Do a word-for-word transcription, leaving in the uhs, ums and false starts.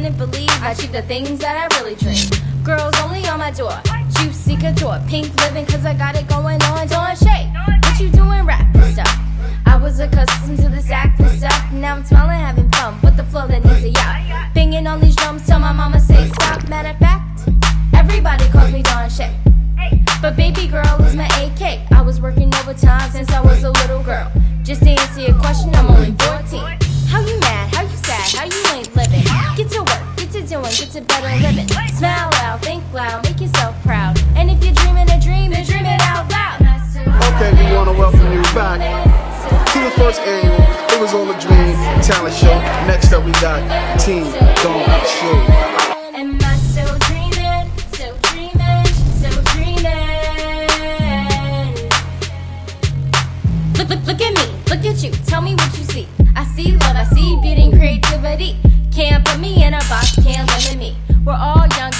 wouldn't believe I achieved the things that I really dream. Girls only on my door, juicy couture, pink living cause I got it going on. Dawn Shay, what you doing rapping stuff? I was accustomed to this acting stuff. Now I'm smiling, having fun with the flow that needs a yacht. Banging on these drums till my mama say stop. Matter of fact, everybody calls me Dawn Shay, but baby girl is my A K. I was working overtime since I was a little girl. Just to answer your question, I'm only fourteen. How you mad? How you sad? How you ain't living? Get to work, get to doing, get to better living. Smile loud, think loud, make yourself proud. And if you're dreaming a dream, then dream it out loud. Okay, we want to welcome you back to the first annual It Was All a Dream talent show. Next up we got Team Dawn Shay. Am I still dreaming? Still dreaming? Still dreaming? Look, look, look at me, look at you, tell me what you see. I see love, I see beauty and creativity. Can't put me in a box, can't limit me. We're all young